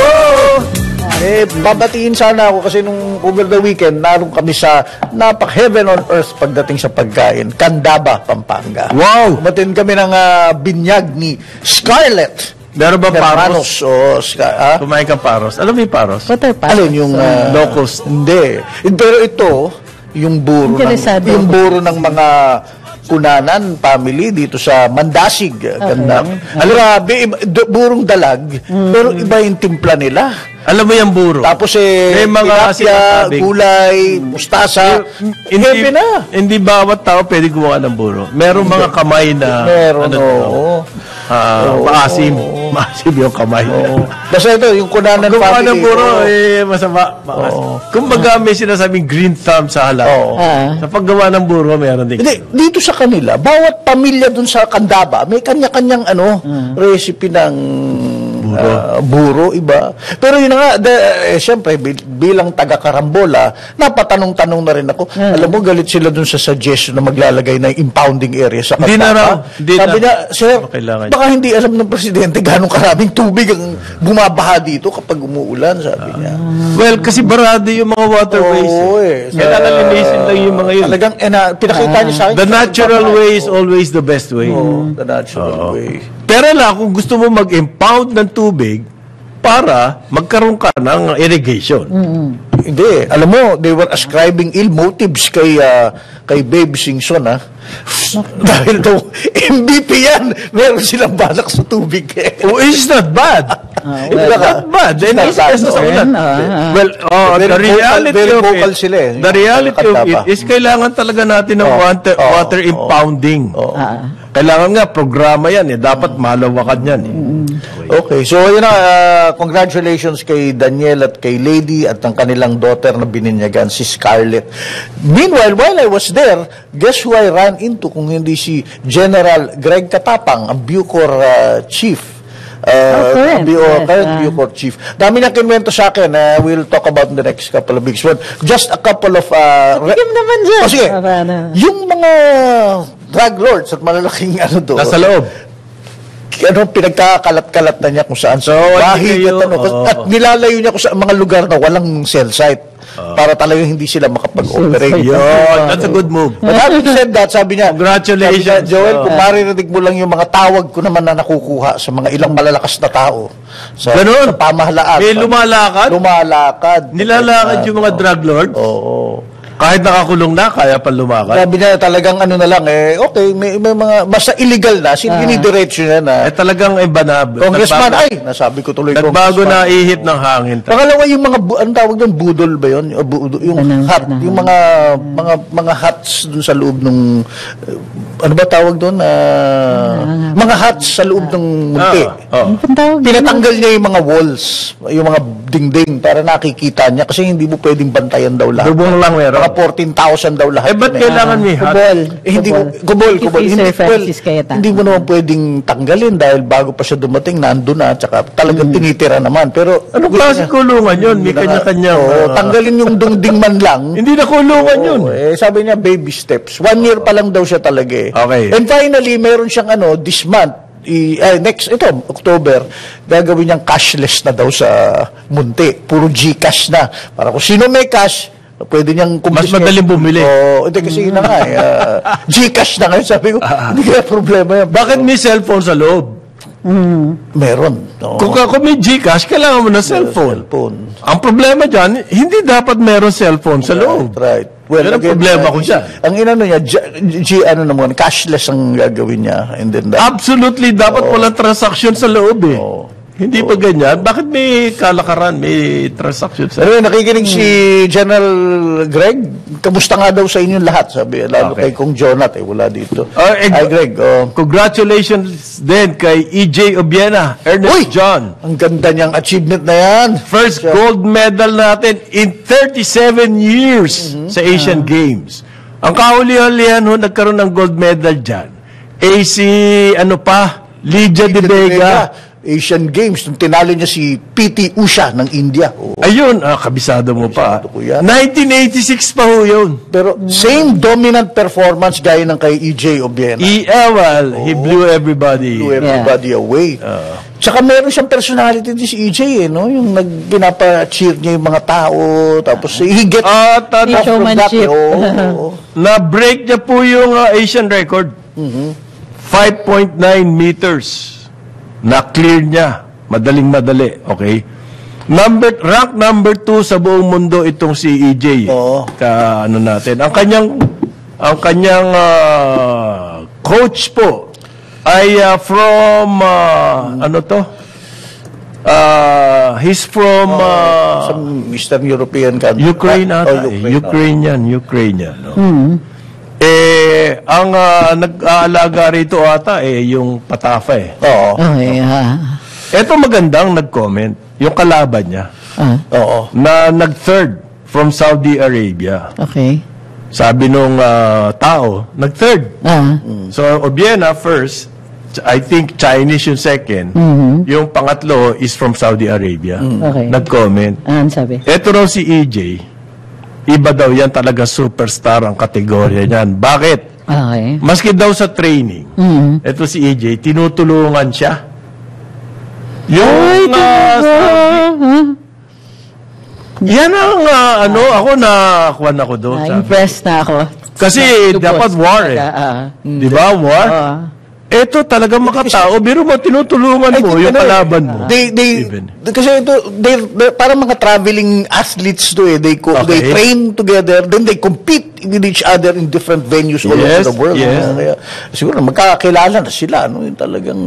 S3: Babatiin sana ako kasi nung over the weekend, naroon kami sa heaven on earth pagdating sa pagkain. Candaba, Pampanga.
S4: Wow!
S3: Umatin kami ng binyag ni Scarlett.
S4: Meron ba paros?
S3: Kumain
S4: ka paros. Alam mo yung paros?
S2: What are paros?
S3: Alin yung
S4: locust?
S3: Hindi. Pero ito, yung buro ng mga Kunanan family dito sa Mandasig. Ganda. Grabe, burong dalag, pero iba yung timpla nila.
S4: Alam mo yung buro?
S3: Tapos
S4: may mga
S3: tilapia, gulay, mustasa.
S4: Hindi bawat tao pwede gumawa ng buro. Merong mga kamay na maasim. Maasim yung kamay.
S3: Basta ito, yung Kunanan family.
S4: Gumawa ng buro, masama. Kumbaga may sinasabing green thumb sa halap. Sa paggawa ng buro, meron din.
S3: Dito sa kanila, bawat pamilya dun sa Candaba, may kanya-kanyang recipe ng buro, iba. Pero yun nga, siyempre, bilang taga-karambola, napatanong-tanong na rin ako. Alam mo, galit sila dun sa suggestion na maglalagay ng impounding area sa Candaba.
S4: Hindi na raw.
S3: Sabi niya, sir, baka hindi alam ng presidente gano'ng karaming tubig ang bumabaha dito kapag umuulan, sabi niya.
S4: Well, kasi barado yung mga waterways. Kailangan linisin lang yung mga yun.
S3: Talagang, pinakita niya sa akin.
S4: The natural way is always the best way.
S3: The natural way.
S4: Pero kung gusto mo mag-impound ng tubig para magkaroon ka ng irrigation.
S3: Hindi. Alam mo, they were ascribing ill motives kay Babe Singson, Dahil daw, MVP yan. Meron silang balak sa tubig.
S4: It's not bad. It's not bad. Well, the reality of it is kailangan talaga natin ng water impounding. Kailangan nga, programa yan. Dapat malawakan yan.
S3: Okay, so yun congratulations kay Daniel at kay Lady at ang kanilang daughter na bininyagan, si Scarlett. Meanwhile, while I was there, guess who I ran into kung hindi si General Greg Katapang, ang Bucor chief. Current Bucor chief. Dami na kinwento sa akin. We'll talk about in the next couple of weeks. But just a couple of...
S2: naman dyan.
S3: Sige, yung mga drug lords at malalaking doon.
S4: Nasa loob.
S3: Pinagkakalat-kalat na niya kung saan. So, at nilalayo niya kung sa mga lugar na walang cell site. Para talagang hindi sila makapag-operate.
S4: That's a good move.
S3: But having said that, sabi niya,
S4: congratulations.
S3: Joel, kung maririnig mo lang yung mga tawag ko naman na nakukuha sa mga ilang malalakas na tao. Sa pamahalaan.
S4: May lumalakad?
S3: Lumalakad.
S4: Nilalakad yung mga drug lords?
S3: Oo.
S4: Kahit nakakulong na, kaya pa lumakad.
S3: Sabi niya talagang na lang, okay, may mga, basta illegal na, sinidiretso niya na.
S4: Talagang banab.
S3: Congressman, nasabi ko tuloy
S4: nagbago na ihip ng hangin.
S3: Pangalawa, yung mga, anong tawag doon, budol ba yun? Yung hut, yung mga huts doon sa loob ng, ano ba tawag doon? Mga huts sa loob ng munti. Pinatanggal niya yung mga walls, yung mga dingding, para nakikita niya, kasi hindi mo pwedeng bantayan daw lahat.
S4: Bubong lang meron.
S3: 14,000 daw lahat.
S4: Ba't kailangan may hot?
S3: Kubol. Hindi mo naman pwedeng tanggalin dahil bago pa siya dumating, nandun na, tsaka talagang tinitira naman. Pero,
S4: ano klase kulungan yun? May kanya-kanya.
S3: Tanggalin yung dungding man lang.
S4: Hindi na kulungan yun.
S3: Sabi niya, baby steps. 1 year pa lang daw siya talaga.
S4: Okay.
S3: And finally, meron siyang this month, October, gagawin niyang cashless na daw sa Munti. Puro GCash na. Para kung sino may cash, pwede niyang
S4: mas madaling bumili.
S3: Hindi kasi na nga GCash na ngayon. Sabi ko, hindi kaya problema yan.
S4: Bakit may cellphone sa loob?
S3: Meron.
S4: Kung may GCash, kailangan mo na cellphone. Ang problema dyan, hindi dapat meron cellphone sa loob.
S3: Right. Well,
S4: yan ang problema ko dyan.
S3: Ang inano niya, cashless ang gagawin niya. And then
S4: absolutely, dapat walang transaction sa loob . Hindi pa ganyan. Bakit may kalakaran, may transaction sa...
S3: Anyway, nakikinig si General Greg. Kamusta nga daw sa inyong lahat? Sabi, lalo kay Kong Jonat, wala dito. Hi, Greg.
S4: Congratulations din kay E.J. Obiena, Ernest John.
S3: Ang ganda niyang achievement na yan.
S4: First gold medal natin in 37 years sa Asian Games. Ang kahuli-hulihan nagkaroon ng gold medal dyan. Si, Lydia De Vega.
S3: Asian Games, nung tinalo niya si P.T. Usha ng India.
S4: Ayun, kabisado mo pa. 1986 pa ho yun.
S3: Pero same dominant performance gaya ng kay E.J. Obiena.
S4: He blew everybody.
S3: Away. Tsaka meron siyang personality din si E.J. no? Yung pinapa-cheer niya yung mga tao, tapos he get off from that.
S4: Na-break niya po yung Asian record. 5.9 meters. Na-clear niya. Madaling-madali. Okay? Rank number 2 sa buong mundo itong si EJ. Natin. Ang kanyang coach po ay from he's from
S3: some Eastern European country.
S4: Ukraine ata. Ukrainian. No? Ang nag-aalaga rito ata yung Patafa Ito magandang nag-comment, yung kalaban niya. Na nag-third from Saudi Arabia.
S2: Okay.
S4: Sabi nung tao, nag-third. So Obiena first, I think Chinese yung second. Yung pangatlo is from Saudi Arabia.
S2: Okay.
S4: Nag-comment.
S2: Sabi?
S4: Ito raw si EJ. Iba daw yan, talaga superstar ang kategorya niyan. Bakit?
S2: Okay.
S4: Maski daw sa training, ito si EJ, tinutulungan siya. Yung yan ang ako nakuha ako doon.
S2: Impressed na ako.
S4: Kasi dapat war Di ba? War? Ito talaga makatao, biro mo, tinutulungan mo yung kalaban mo.
S3: Kasi parang mga traveling athletes they train together, then they compete with each other in different venues all over the world. Kaya, siguro magkakakilala na sila. Yung talagang...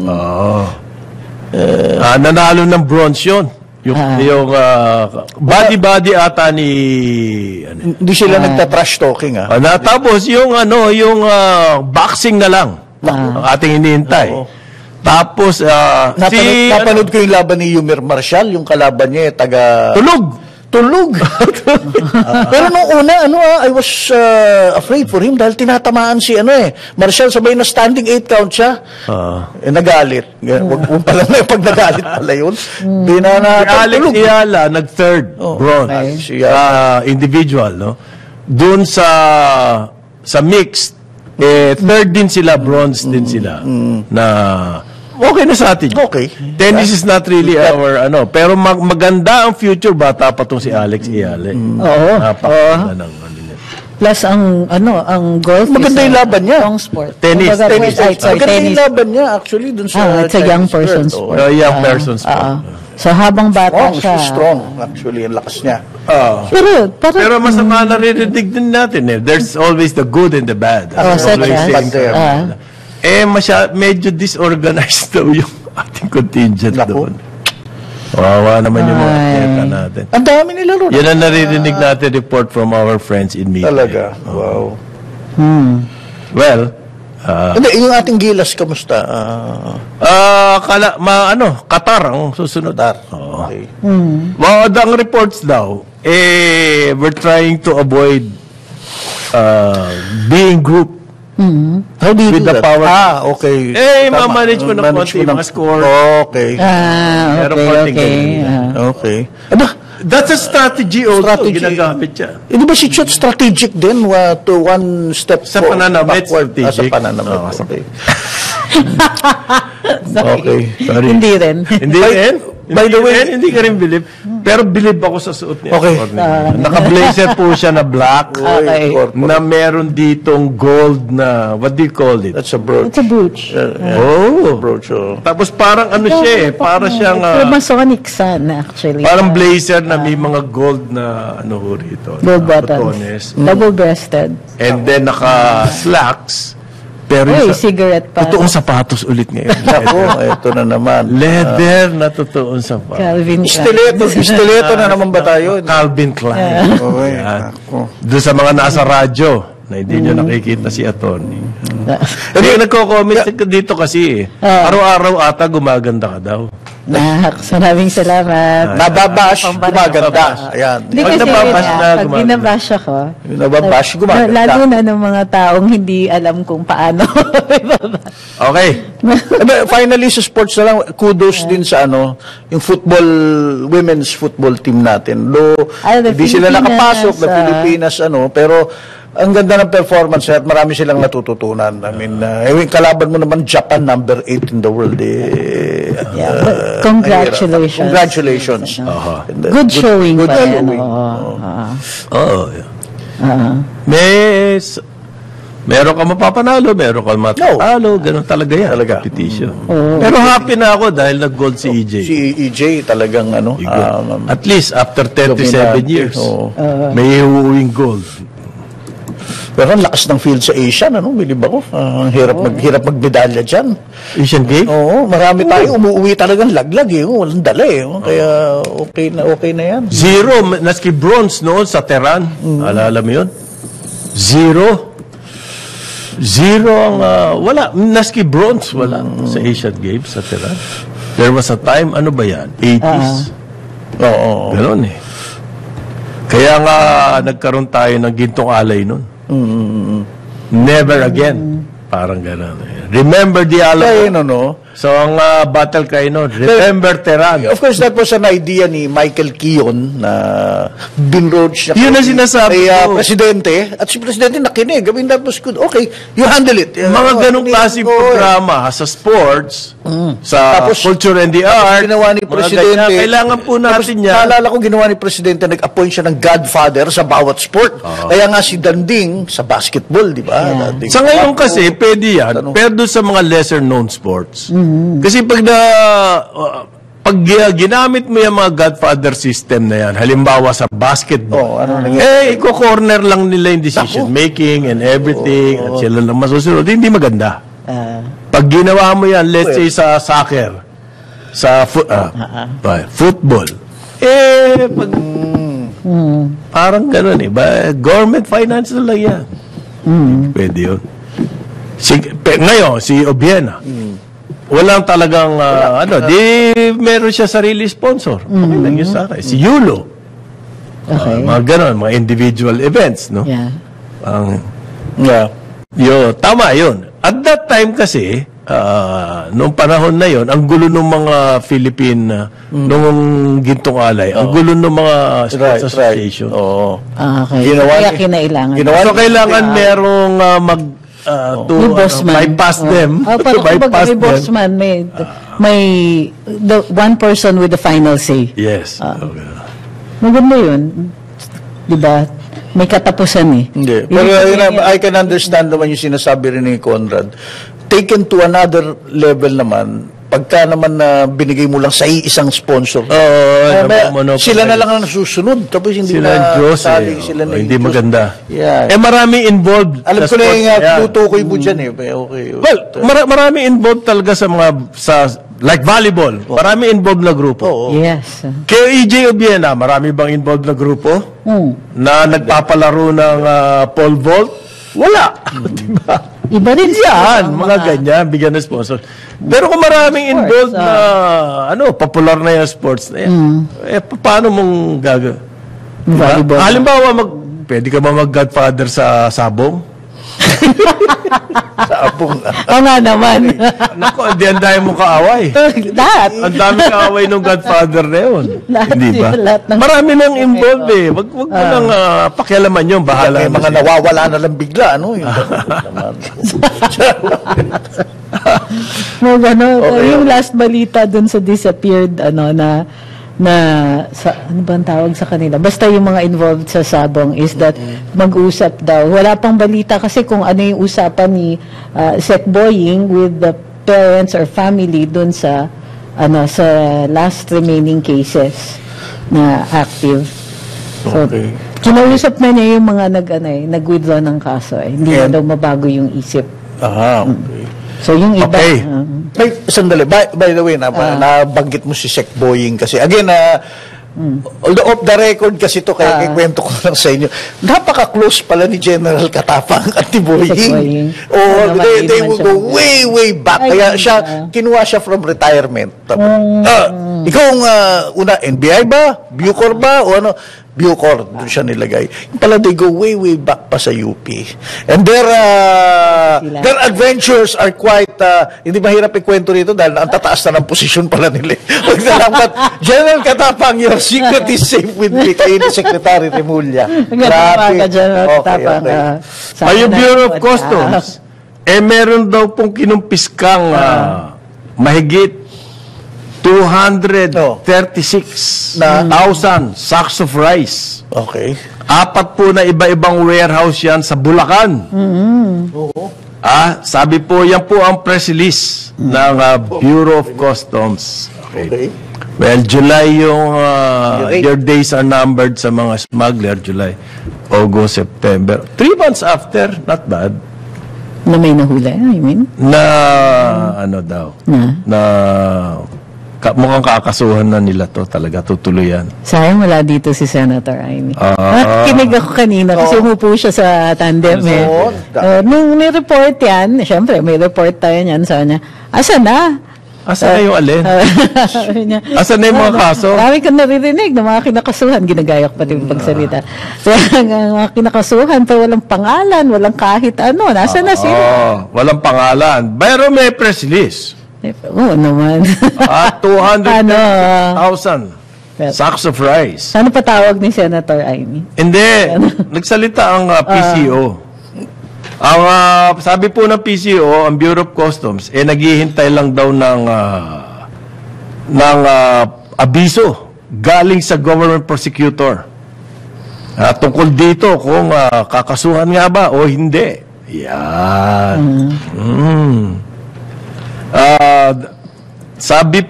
S4: nanalo ng bronze yun. Yung body ata ni...
S3: Hindi sila nagta-trash talking.
S4: Tapos yung boxing na lang. Ang ating iniintay. Tapos,
S3: napanood ko yung laban ni Yumir Marshall, yung kalaban niya, Tulog! Pero nung una, I was afraid for him dahil tinatamaan si Marshall, sabay na standing 8 count siya. Nagalit. Huwag pala na pag nagalit pala yun.
S4: Alex Ayala, nag-third bronze. Individual, no? Doon sa mixed, third din sila, bronze din sila. Na okay na sa atin.
S3: Okay.
S4: Tennis is not really our pero maganda ang future, bata pa tong si Alex Ayala. Napakaganda ng
S2: Plus ang golf
S3: maganda yung laban niya.
S2: Strong sport.
S4: Tennis.
S3: Maganda yung laban niya actually dun sa
S2: it's a young person's sport.
S4: Young person's sport.
S2: So habang bata siya.
S3: Strong actually ang lakas niya.
S4: Pero masama naririnig din natin There's always the good and the bad. Medyo disorganized daw yung ating contingent doon. Wawa naman yung mga atleta natin.
S3: Ang dami nila ron.
S4: Yan ang naririnig natin report from our friends in media.
S3: Talaga? Wow.
S4: Well,
S3: hindi, yung ating Gilas, kamusta?
S4: Qatar ang susunod.
S3: Okay.
S4: Ang reports daw, we're trying to avoid being grouped.
S3: How do you
S4: with
S3: do
S4: the
S3: that?
S4: power.
S3: Okay.
S4: Ma-manage mo ng konti, mga score.
S3: Okay.
S2: Okay.
S4: That's a strategy also. Ginagamit siya.
S3: Hindi ba si Chot strategic din to one step
S4: sa pananamit
S3: backward? Sa pananamit. Okay.
S2: Okay.
S4: Sorry.
S2: Hindi rin.
S4: By the way, hindi ka rin believe. Pero believe ako sa suot niya.
S3: Okay.
S4: Naka-blazer po siya na black.
S2: Okay.
S4: Na meron ditong gold na, what do you call it?
S3: That's a brooch.
S2: It's a brooch.
S3: Brooch.
S4: Tapos parang siya para siyang...
S2: Masonic sun, actually.
S4: Parang blazer na may mga gold na rito.
S2: Gold buttons. Double-breasted.
S4: And then naka-slacks. Pero
S2: Uy, cigarette pa.
S4: totoong sapatos ulit ngayon.
S3: Ako, ito na naman.
S4: Leather na totoong sapatos.
S2: Calvin Klein.
S3: Stiletto na naman ba tayo?
S4: Calvin Klein.
S3: Okay.
S4: Yan. Doon sa mga nasa radyo na hindi nyo nakikita si attorney. Hindi, nagko-comment dito kasi araw-araw ata gumaganda ka daw.
S2: Maraming salamat.
S3: Nababash, gumaganda. Ayan.
S2: Hindi
S4: Pag
S2: kasi
S4: nababash na,
S2: pag
S4: gumaganda.
S2: binabash ako,
S3: Nababash, gumaganda.
S2: lalo na ng mga taong hindi alam kung paano.
S4: Okay.
S3: Finally, sa sports na lang, kudos din sa yung women's football team natin. Though,
S2: The
S3: hindi sila
S2: Filipinas,
S3: nakapasok na Pilipinas, pero ang ganda ng performance at marami silang natututunan. I mean, kalaban mo naman Japan, number 8 in the world.
S2: Congratulations.
S3: Congratulations.
S2: Good showing
S3: good
S2: pa yan.
S3: showing.
S4: Oo. Meron ka mapapanalo, meron ka matatalo, ganun talaga yan.
S3: Talaga.
S4: Competition. Pero happy na ako dahil nag-gold si EJ.
S3: Si EJ talagang
S4: At least after 37 years,
S3: Oo.
S4: may uuwing gold.
S3: Pero ang lakas ng field sa Asian, bilib ako. Ang hirap magmedalya dyan.
S4: Asian Games?
S3: Oo, marami tayo umuwi talagang laglag walang dala Kaya okay na yan.
S4: Zero, naski bronze noon sa Tehran. Alala mo yun? Zero ang, wala, naski bronze, wala sa Asian Games sa Tehran. There was a time, ano ba yan? 80s?
S3: Oo.
S4: Ganon Kaya nga, nagkaroon tayo ng gintong alay noon. Never again. Parang gano'n. Remember the Alamo. So, ang battle kayo nun, remember Tehran.
S3: Of course, that was an idea ni Michael Keon na binroad siya
S4: Yun ang sinasabi ko.
S3: Presidente. At si Presidente nakinig. I mean, that was good. Okay, you handle it.
S4: Mga ganong klaseng programa sa sports, sa
S3: Tapos,
S4: culture and the art,
S3: ginawa ni
S4: mga
S3: Presidente.
S4: ganyan, kailangan po natin yan.
S3: Naalala ko, ginawa ni Presidente, nag-appoint siya ng godfather sa bawat sport. Kaya nga si Danding sa basketball, di ba? Danding.
S4: Sa ngayon kasi, pwede yan, pero doon sa mga lesser-known sports. Kasi pag ginamit mo yung mga godfather system na yan, halimbawa sa basketball, iko-corner lang nila yung decision-making and everything, at sila lang masusunod, hindi maganda. Pag ginawa mo yan, let's say sa soccer, sa football, parang gano'n government finance na lang yan. Pwede yun. Ngayon, si Obiena, walang talagang, meron siya sarili sponsor. Okay lang yun sa akin. Si Yulo. Mga ganon, mga individual events, no?
S2: Yeah.
S4: Tama yun. At that time kasi, noong panahon na yon, ang gulo ng mga Philippine, noong Gintong Alay, ang gulo ng mga sports association.
S3: Oo.
S2: Okay. Kaya kinailangan.
S4: So, kailangan merong
S2: May bossman.
S4: bypass them.
S2: May bossman. May the one person with the final say.
S4: Yes.
S2: Maganda yun. Diba? May katapusan
S3: Hindi. Pero I can understand naman yung sinasabi rin ni Conrad. Taken to another level naman, pagka naman na binigay mo lang sa isang sponsor. Sila na lang ang nasusunod. Tapos hindi
S4: sila Diyos
S3: sila
S4: hindi maganda.
S3: Yeah.
S4: Maraming involved.
S3: Alam ko na yung tutukoy mo dyan Okay.
S4: Well, marami involved talaga sa mga, like volleyball. Marami involved na grupo.
S2: Yes.
S4: Kaya EJ Obiena, marami bang involved na grupo? Na nagpapalaro ng pole vault? Wala. Diba?
S2: Iba rin
S4: yan, mga ganyan, bigyan ng sponsor. Pero kung maraming involved na, popular na yung sports na yan, paano mong gagawin? Diba? Halimbawa, pwede ka ba mag-godfather sa sabong?
S3: Sabong.
S2: Oo nga naman.
S4: Naku, ang dami mong kaaway.
S2: Lahat.
S4: Ang dami kaaway ng godfather na yun. Hindi ba? Marami nang involved Wag mo nang pakialaman yun. Bahala
S3: May mga nawawala na lang bigla.
S2: Yung last balita dun sa disappeared, ano bang tawag sa kanila? Basta yung mga involved sa sabong is that mag-usap daw. Wala pang balita kasi kung ano yung usapan ni Sec Boying with the parents or family dun sa sa last remaining cases na active. So, kinausap na niya yung mga nag-withdraw ng kaso. Hindi na daw mabago yung isip
S3: Okay.
S2: So yung iba,
S4: Okay.
S3: May, sandali, by the way, nabanggit mo si Sec Boying kasi, again, although off the record kasi to, kaya kwento ko lang sa inyo, napaka-close pala ni General Katapang at ni Boying. Oh, they will go way, way back. Kaya kinuha siya from retirement. Ikaw ang una, NBI ba? Bucor ba? O ano? Bucor, doon siya nilagay. Yung pala, they go way, way back pa sa UP. And their adventures are quite, hindi mahirap ikwento rito dahil ang tataas na ng posisyon pala nila. Salamat. General Katapang, your secret is safe with me. Kayo ni Secretary Remulla.
S2: Grabe. General Katapang.
S4: Yung Bureau of Customs, meron daw pong kinumpiskang mahigit 236,000 sacks of rice.
S3: Okay.
S4: 4 po na iba-ibang warehouse yan sa Bulacan. Sabi po, yan po ang press release ng Bureau of Customs.
S3: Okay.
S4: Well, July yung your days are numbered sa mga smuggler. July, August, September. 3 months after, not bad.
S2: Na may nahuli, I mean?
S4: Mukhang kakasuhan na nila to talaga, tutuluyan.
S2: Sayang wala dito si Senator Amy. Nakikinig ako kanina kasi umupo siya sa tandem. Nung ni-report yan, syempre may report tayo niyan, sabi niya, asa na?
S4: Asa na yung alin? Asa na yung mga kaso?
S2: Marami kang naririnig ng mga kinakasuhan. Ginagaya ko pati yung pagsalita. So, mga kinakasuhan, pero walang pangalan, walang kahit ano. Nasa na sila?
S4: Walang pangalan. Pero may press release.
S2: Oo naman.
S4: 200,000 sacks of rice.
S2: Ano pa tawag ni Senator Amy?
S4: Hindi. Nagsalita ang PCO. Ang sabi po ng PCO, ang Bureau of Customs, naghihintay lang daw ng abiso galing sa government prosecutor. Tungkol dito kung kakasuhan nga ba o hindi. Yan. Sabi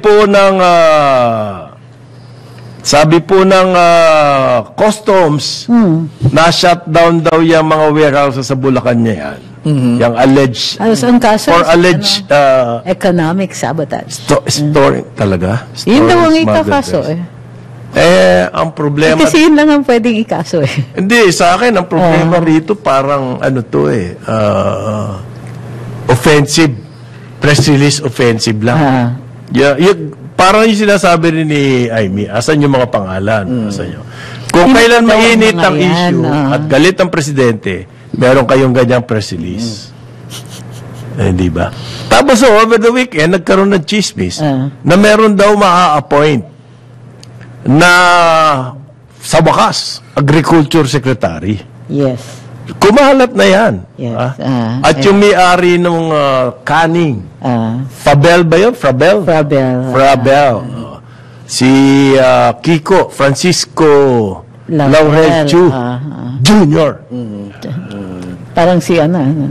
S4: po ng customs na shutdown daw yung mga warehouses sa Bulacan niya yan. Yung alleged
S2: ang kaso
S4: or alleged
S2: economic sabotage.
S4: Storing talaga.
S2: Yun daw ang ikakaso
S4: Ang problema
S2: kasi yun lang ang pwedeng ikaso
S4: Hindi, sa akin ang problema rito parang offensive. Press release offensive lang. Parang yung sinasabi rin ni Amy, asan yung mga pangalan? Asan yung... Kung kailan mainit ang issue at galit ang presidente, meron kayong ganyang press release. Hindi ba? Tapos over the weekend, nagkaroon ng chismis na meron daw maa-appoint na sa wakas, Agriculture Secretary.
S2: Yes.
S4: Kumalat na yan.
S2: Yes.
S4: At yung may-ari ng canning, Fabel ba yun? Frabel. Si Kiko Francisco Laurel Chu Jr.
S2: Parang si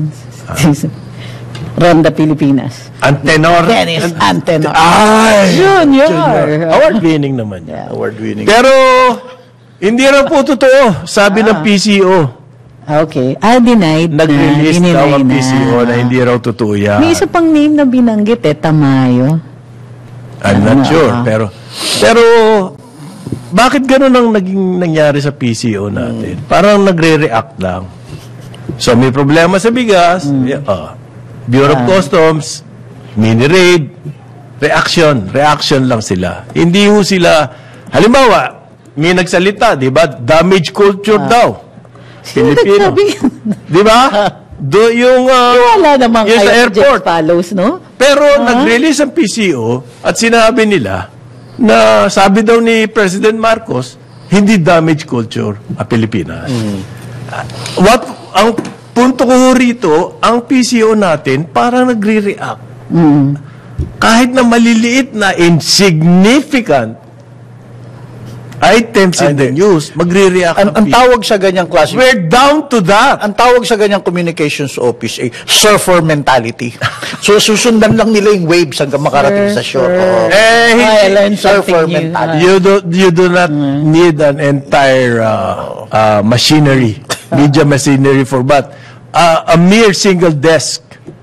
S2: Ronda Pilipinas.
S4: Antenor.
S2: Dennis Antenor.
S4: Junior. Award-winning naman yan.
S3: Award-winning.
S4: Pero, hindi raw po totoo, sabi ng PCO.
S2: Okay. Denied
S4: Nag-release daw ang PCO na hindi raw totoo yan.
S2: May isa pang name na binanggit Tamayo.
S4: I'm not sure. Pero, bakit ganun ang naging nangyari sa PCO natin? Parang nagre-react lang. So, may problema sa bigas. Bureau of Customs, mini-raid, reaction lang sila. Hindi ho sila, halimbawa, may nagsalita, di ba? Damage culture daw. Filipino. Di ba?
S2: Wala namang
S4: yung sa airport.
S2: Follows, no?
S4: Pero nag-release ang PCO at sinabi nila na sabi daw ni President Marcos, hindi damage culture ang Pilipinas. Ang punto ko rito, ang PCO natin parang nagre-react. Kahit na maliliit na insignificant items in the news, magre-react
S3: ang tawag sa ganyang klase.
S4: We're down to that.
S3: Ang tawag sa ganyang communications office ay surfer mentality. So, susundan lang nila yung waves hanggang makarating sa shore.
S2: I learned
S3: surfer
S2: something new.
S3: mentality.
S4: You do not need an entire machinery, media machinery for that. A mere single desk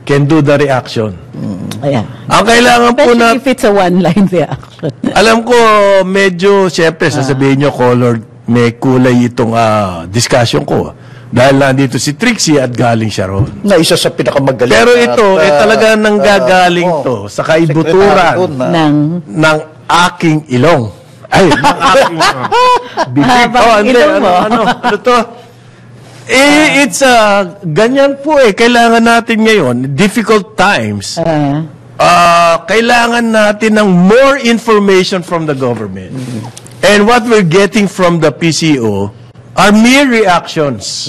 S4: can do the reaction.
S2: Ayan.
S4: Ang kailangan po
S2: Especially if it's a one-line reaction.
S4: Alam ko, medyo, syempre, sasabihin nyo, colored, may kulay itong discussion ko. Dahil nandito si Trixie at galing siya ron.
S3: Na isa sa pinakamagaling.
S4: Pero ito, talaga nanggagaling to sa kaibuturan ng aking ilong. Ay, ng aking bibig.
S2: ilong mo.
S4: Ano to? It's ganyan po kailangan natin ngayon, difficult times, kailangan natin ng more information from the government. And what we're getting from the PCO are mere reactions.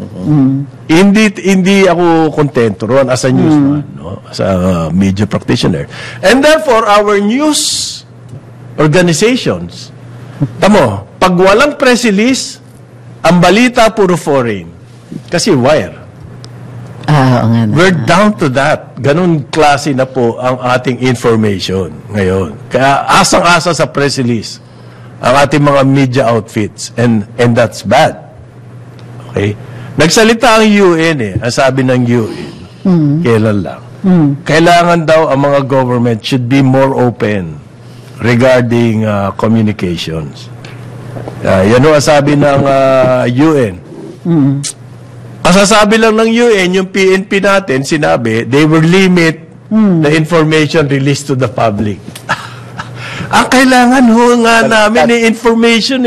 S4: Hindi ako kontento ron as a newsman, no? As a media practitioner. And therefore, our news organizations, tamo, pag walang press release, ang balita puro foreign. Kasi wire. We're down to that. Ganun klase na po ang ating information ngayon. Kaya asang-asa sa press release ang ating mga media outfits. And that's bad. Okay? Nagsalita ang UN Ang sabi ng UN, kailan lang. Kailangan daw ang mga government should be more open regarding communications. Yan ang sabi ng UN. Ang sasabi lang ng UN, yung PNP natin, sinabi, they will limit the information released to the public. Ang kailangan nga namin information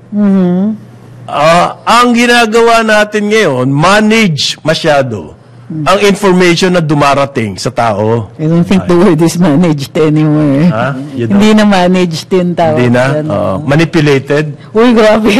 S4: ang ginagawa natin ngayon, manage masyado ang information na dumarating sa tao.
S2: I don't think the word is managed anymore. Hindi na managed din tao.
S4: Hindi na? Manipulated?
S2: Uy, grabe.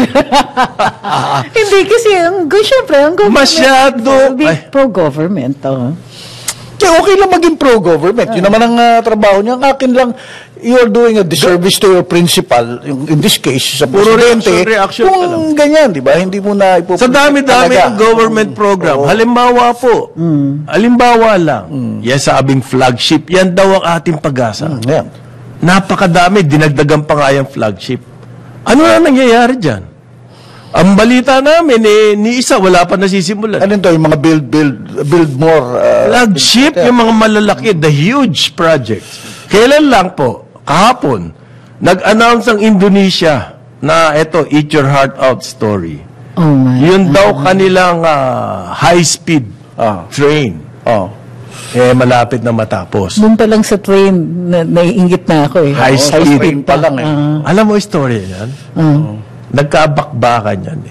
S2: Hindi kasi, syempre, ang government.
S4: Masyado.
S2: Pro-government.
S3: Kaya okay lang maging pro-government. Yun naman ang trabaho niya. Ang akin lang, you're doing a disservice to your principal, in this case, sa presidente.
S4: Reaction
S3: kung ganyan, di ba? Hindi mo na
S4: sa dami-dami ng government program. Halimbawa po, halimbawa lang, yan sa abing flagship, yan daw ang ating pag-asa. Napakadami, dinagdagan pa nga yung flagship. Ano na nangyayari dyan? Ang balita namin, ni isa, wala pa nasisimulan.
S3: Ano ito, yung mga build more...
S4: flagship, yung mga malalaki, the huge projects. Kailan lang po, kahapon, nag-announce ang Indonesia na ito, Eat Your Heart Out story.
S2: Oh my
S4: Yun daw kanilang high-speed train. Malapit na matapos.
S2: Doon pa lang sa train, naiingit na ako
S4: High-speed
S3: pa lang
S4: Alam mo istorya yan? Nagkabakbakan yan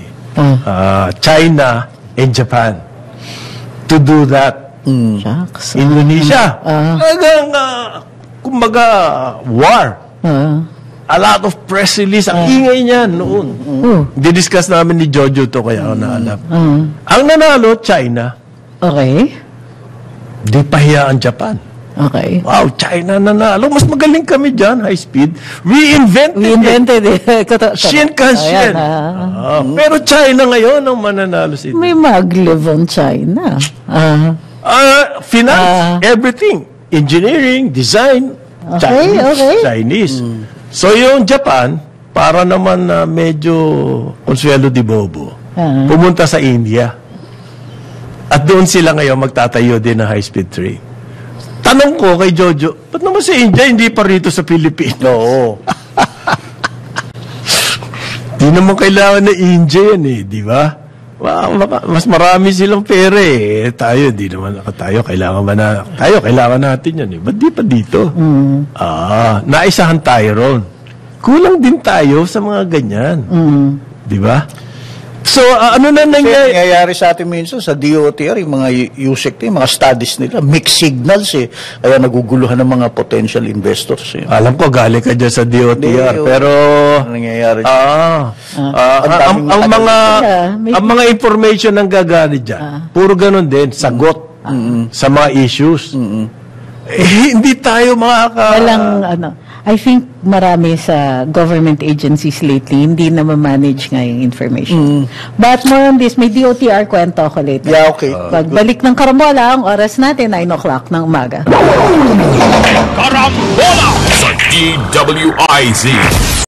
S4: China and Japan to do that.
S2: Shucks.
S4: Indonesia. Kumbaga, war. A lot of press release. Ang ingay niyan noon. Didiscuss namin ni Jojo to kaya ako naalam. Ang nanalo, China.
S2: Okay.
S4: Di pahiya ang Japan.
S2: Okay.
S4: Wow, China nanalo. Mas magaling kami dyan, high speed. We invented
S2: it.
S4: Shinkansen. Pero China ngayon ang mananalo si
S2: May mag-live on China.
S4: Finance, everything. Engineering, design, Chinese. So yung Japan, para naman na medyo Consuelo di Bobo, pumunta sa India. At doon sila ngayon magtatayo din ng high-speed train. Tanong ko kay Jojo, ba't naman si India hindi pa rito sa Pilipinas?
S3: Oo.
S4: Di naman kailangan na India yan di ba? Mas marami silang pera Tayo, di naman tayo. Kailangan natin yan Ba't di pa dito? Naisahan tayo ron. Kulang din tayo sa mga ganyan. Di ba? So, ano na
S3: nangyayari sa atin minsan sa DOTR, yung mga USEC, yung mga studies nila, mixed signals kaya naguguluhan ng mga potential investors.
S4: Alam ko, galing ka dyan sa DOTR, pero
S3: nangyayari
S4: ang mga information ng gagani dyan, puro ganun din, sagot sa mga issues. Hindi tayo
S2: walang, I think marami sa government agencies lately hindi na ma-manage nga yung information. But more on this, may DOTR kwento ako later.
S3: Yeah, okay.
S2: Pagbalik ng Karambola, ang oras natin, 9 o'clock ng umaga.
S1: Karambola sa DWIZ.